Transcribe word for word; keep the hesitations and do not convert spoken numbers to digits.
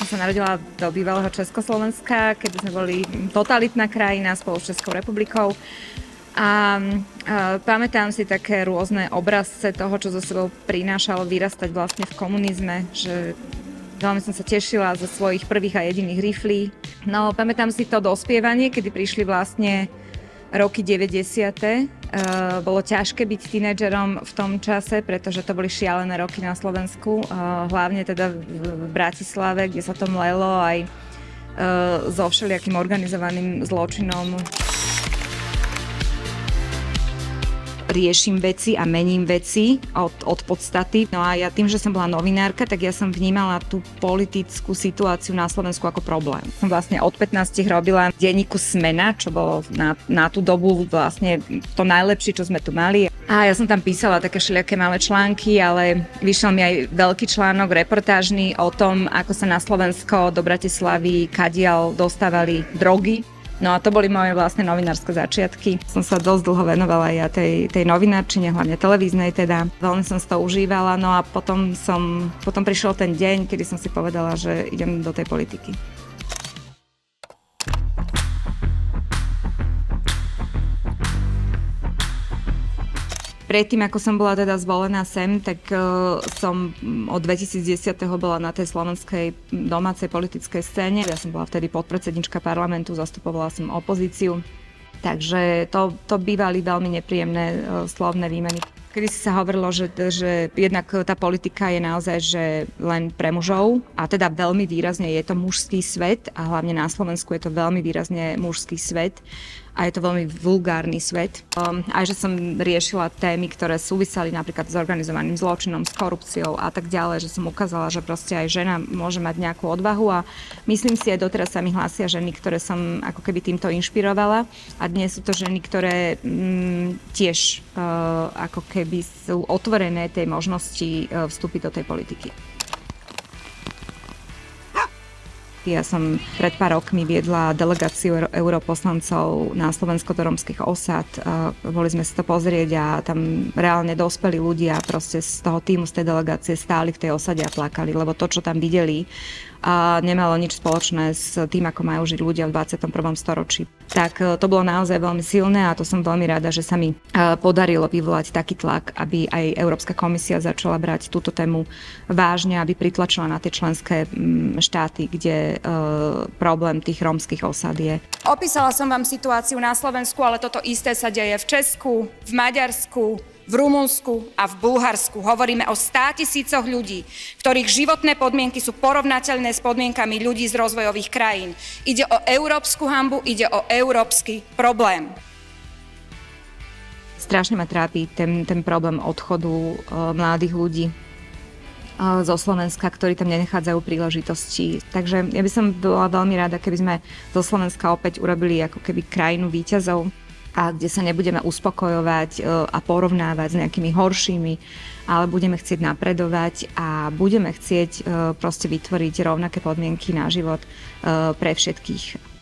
som sa narodila do bývalého Československa, kedy sme boli totalitná krajina spolu s Českou republikou. A, a pamätám si také rôzne obrazce toho, čo zo sebou prinášalo vyrastať vlastne v komunizme, že veľmi som sa tešila zo svojich prvých a jediných riflí. No, pamätám si to dospievanie, kedy prišli vlastne roky deväťdesiate. Uh, bolo ťažké byť tínedžerom v tom čase, pretože to boli šialené roky na Slovensku, uh, hlavne teda v, v Bratislave, kde sa to mlelo aj uh, so všelijakým organizovaným zločinom. Riešim veci a mením veci od, od podstaty. No a ja tým, že som bola novinárka, tak ja som vnímala tú politickú situáciu na Slovensku ako problém. Som vlastne od pätnástich robila v denníku Smena, čo bolo na, na tú dobu vlastne to najlepšie, čo sme tu mali. A ja som tam písala také všelijaké malé články, ale vyšiel mi aj veľký článok reportážny o tom, ako sa na Slovensko do Bratislavy kadiaľ dostávali drogy. No a to boli moje vlastne novinárske začiatky. Som sa dosť dlho venovala ja tej, tej novinárčine, hlavne televíznej teda. Veľmi som si to užívala, no a potom som, potom prišiel ten deň, kedy som si povedala, že idem do tej politiky. Predtým, ako som bola teda zvolená sem, tak uh, som od dvetisícdesať bola na tej slovenskej domácej politickej scéne. Ja som bola vtedy podpredsednička parlamentu, zastupovala som opozíciu. Takže to, to bývali veľmi nepríjemné uh, slovné výmeny. Kedy si sa hovorilo, že, že jednak tá politika je naozaj že len pre mužov a teda veľmi výrazne je to mužský svet a hlavne na Slovensku je to veľmi výrazne mužský svet. A je to veľmi vulgárny svet. Um, aj že som riešila témy, ktoré súviseli napríklad s organizovaným zločinom, s korupciou a tak ďalej, že som ukázala, že proste aj žena môže mať nejakú odvahu a myslím si, aj doteraz sa mi hlásia ženy, ktoré som ako keby týmto inšpirovala a dnes sú to ženy, ktoré mm, tiež uh, ako keby sú otvorené tej možnosti uh, vstúpiť do tej politiky. Ja som pred pár rokmi viedla delegáciu europoslancov na Slovensko do rómskych osad. Boli sme si to pozrieť a tam reálne dospelí ľudia proste z toho týmu, z tej delegácie stáli v tej osade a plakali, lebo to, čo tam videli, a nemalo nič spoločné s tým, ako majú žiť ľudia v dvadsiatom prvom storočí. Tak to bolo naozaj veľmi silné a to som veľmi rada, že sa mi podarilo vyvolať taký tlak, aby aj Európska komisia začala brať túto tému vážne, aby pritlačila na tie členské štáty, kde problém tých rómskych osad je. Opísala som vám situáciu na Slovensku, ale toto isté sa deje v Česku, v Maďarsku, v Rumunsku a v Bulharsku. Hovoríme o státisícoch ľudí, ktorých životné podmienky sú porovnateľné s podmienkami ľudí z rozvojových krajín. Ide o európsku hanbu, ide o európsky problém. Strašne ma trápi ten, ten problém odchodu uh, mladých ľudí uh, zo Slovenska, ktorí tam nenachádzajú príležitosti. Takže ja by som bola veľmi rada, keby sme zo Slovenska opäť urobili ako keby krajinu víťazov, a kde sa nebudeme uspokojovať a porovnávať s nejakými horšími, ale budeme chcieť napredovať a budeme chcieť proste vytvoriť rovnaké podmienky na život pre všetkých.